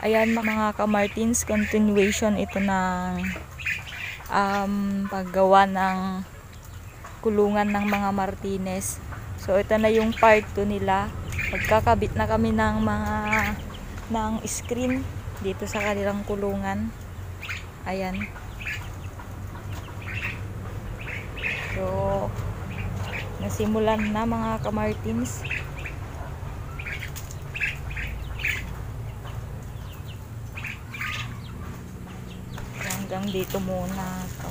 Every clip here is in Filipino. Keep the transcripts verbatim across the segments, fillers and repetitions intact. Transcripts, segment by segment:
Ayan mga ka-Martins, continuation ito ng um, paggawa ng kulungan ng mga Martinez. So ito na yung part two nila. Magkakabit na kami ng mga ng screen dito sa kanilang kulungan. Ayan. So nasimulan na mga ka-Martins. Hanggang dito muna to.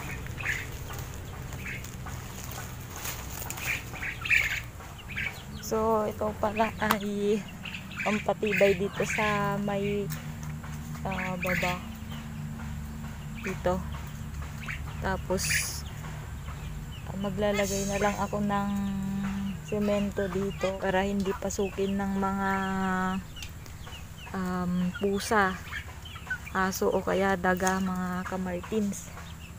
So ito pala ay pampatibay dito sa may uh, baba dito. Tapos uh, maglalagay na lang ako ng semento dito para hindi pasukin ng mga um, pusa, aso o kaya daga mga ka-Martins.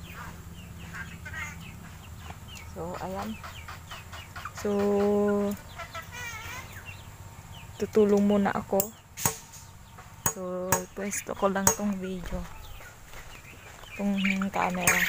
So ayan. So tutulong muna ako. So pwesto ko lang tong video, tong camera.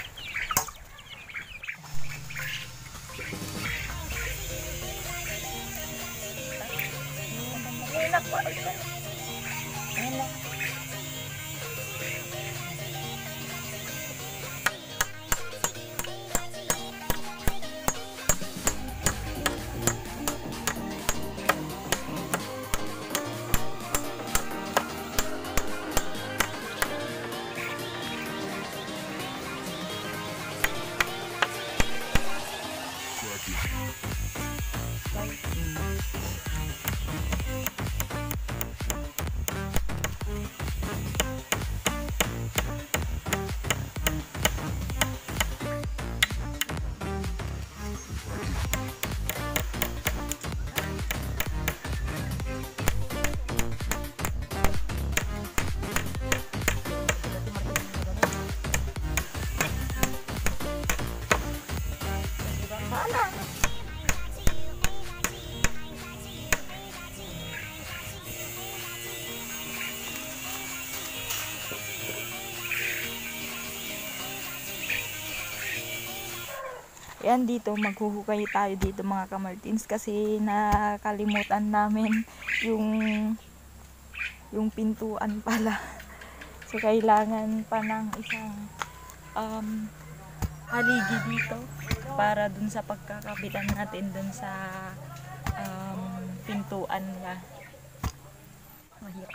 Yan, dito maghuhukay tayo dito mga ka-Martins kasi nakalimutan namin yung yung pintuan pala. So kailangan pa ng isang um, haligi dito para dun sa pagkakabitan natin dun sa um, pintuan niya. Mahirap.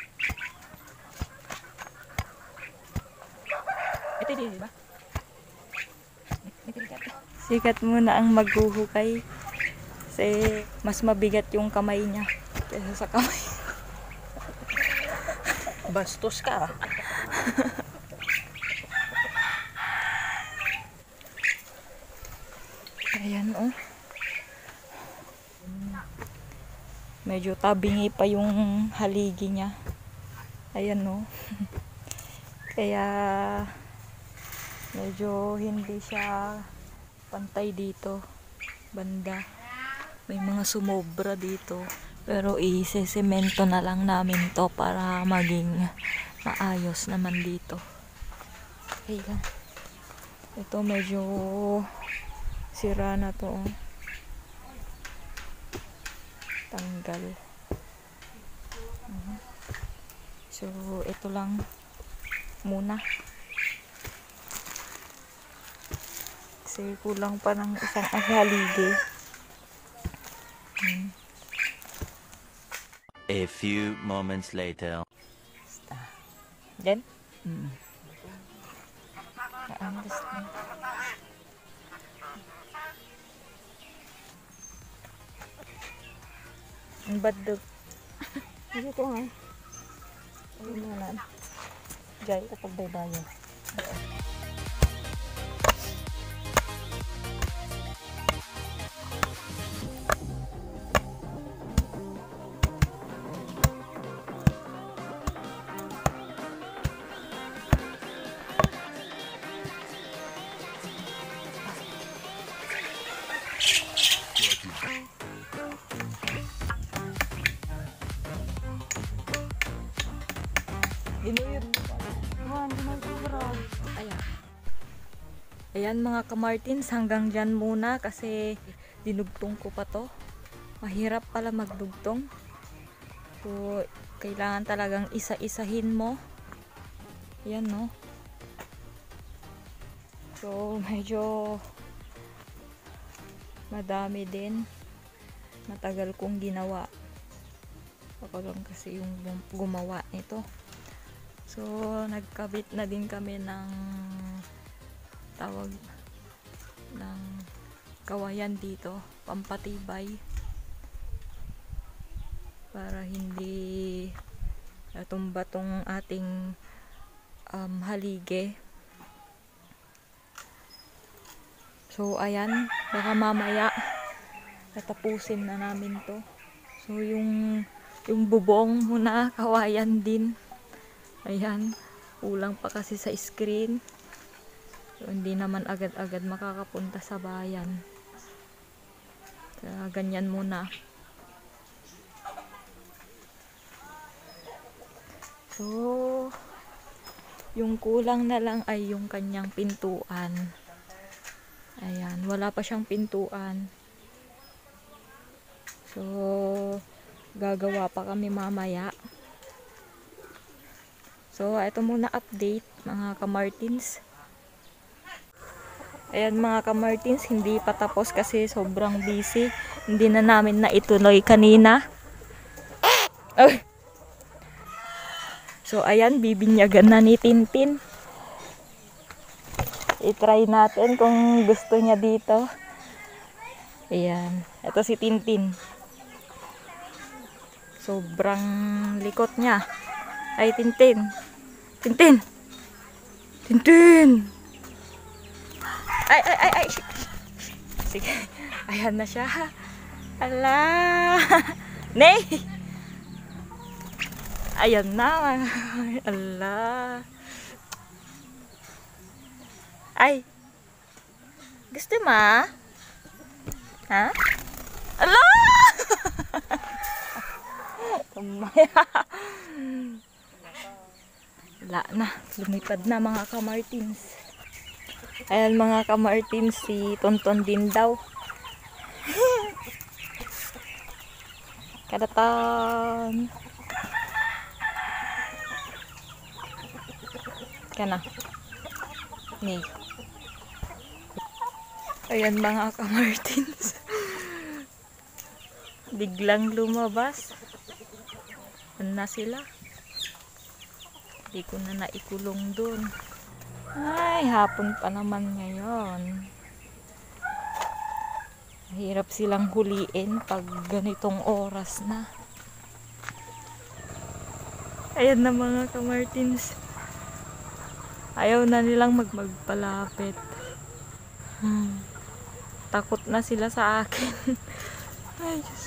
Ito din, diba? Sikat muna ang maghuhukay kasi mas mabigat yung kamay niya kaysa sa kamay. Bastos ka. Ayan oh. Medyo tabingi pa yung haligi niya. Ayan oh. Kaya medyo hindi siya pantay dito banda, may mga sumobra dito pero i-semento na lang namin to para maging maayos naman dito. Okay lang. Ito medyo sira na to oh. Tanggal. So ito lang muna kasi kulang pa ng isang haligi. Hmm. A few moments later. Then? Hmm. I understand. Ang badog. Hindi ko nga. Ay, naman. Jay, kapag baybayan. Ginuyod mo pa. Ayan, ginagubra. Ayan. Ayan mga kamartins, hanggang dyan muna kasi dinugtong ko pa to. Mahirap pala magdugtong. So, kailangan talagang isa-isahin mo. Ayan, no? So, medyo madami din. Matagal kong ginawa. Ako lang kasi yung gumawa nito. So, nagkabit na din kami ng tawag ng kawayan dito, pampatibay. Para hindi tumba tong ating um, halige. So, ayan. Baka mamaya tatapusin na namin to. So, yung yung bubong muna, kawayan din. Ayan. Kulang pa kasi sa screen. So, hindi naman agad-agad makakapunta sa bayan. Kaya ganyan muna. So, yung kulang na lang ay yung kanyang pintuan. Ayan, wala pa siyang pintuan. So, gagawa pa kami mamaya. So, ito muna update mga kamartins. Ayan mga kamartins, hindi pa tapos kasi sobrang busy. Hindi na namin naituloy kanina. Oh. So, ayan, bibinyagan na ni Tintin. I-try natin kung gusto niya dito. Ayan. Ito si Tintin. Sobrang likot niya. Ay, Tintin. Tintin! Tintin! Ay, ay, ay, ay! Sige. Ayan na siya. Ala! Nay! Ayan na. Allah. Ay. Gusto ma? Ha? Allah! Tumaya. Wala na. Lumipad na mga kamartins. Ayan mga kamartins, si Tonton din daw. Kadatan. Kana. Ni. Ayan mga kamartins. Biglang lumabas. Ano na sila? Hindi ko na naikulong dun. Ay, hapon pa naman ngayon. Mahirap silang huliin pag ganitong oras na. Ayan na mga kamartins. Ayaw na nilang mag magpalapit. Hmm. Takot na sila sa akin. Ay, Diyos.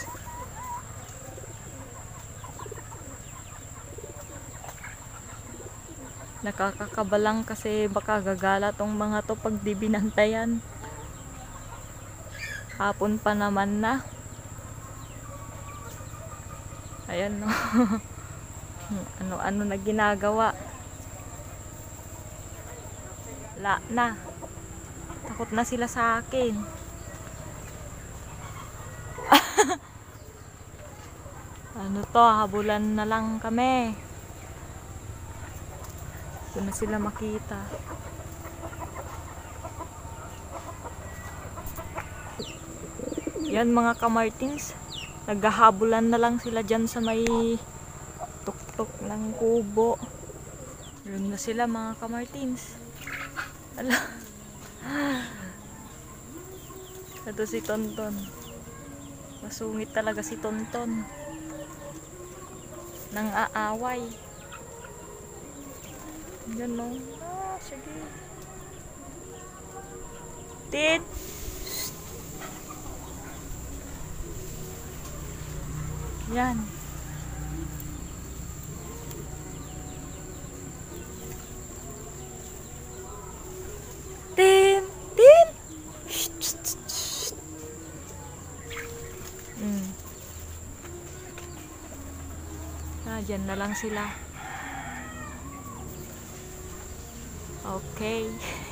Nakakakabalang kasi baka gagala tong mga to pag di binantayan. Hapon pa naman na. Ayan no. Ano-ano na ginagawa. La na. Takot na sila sa akin. Ano to, habulan na lang kami. Doon na sila makita. Yan mga kamartins. Naghahabulan na lang sila dyan sa may tuktok ng kubo. Doon na sila mga kamartins. Ala. Ito si Tonton. Masungit talaga si Tonton. Nang aaway. Yan no. Ah, sige. Tit. Yan. Tin. Tin. Shh, shh, shh, shh. Mm. Ah, dyan na lang sila. Okay.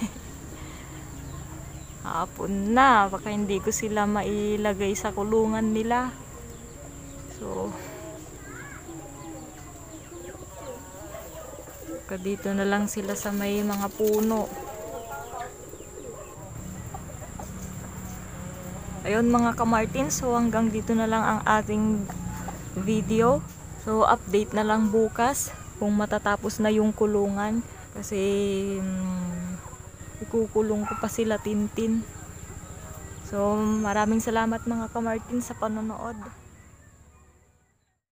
Hapon na, baka hindi ko sila mailagay sa kulungan nila. So, baka dito na lang sila sa may mga puno. Ayun mga kamartin, so hanggang dito na lang ang ating video. So, update na lang bukas kung matatapos na yung kulungan. Kasi, um, ikukulong ko pa sila Tintin. So, maraming salamat mga kamartin sa panonood.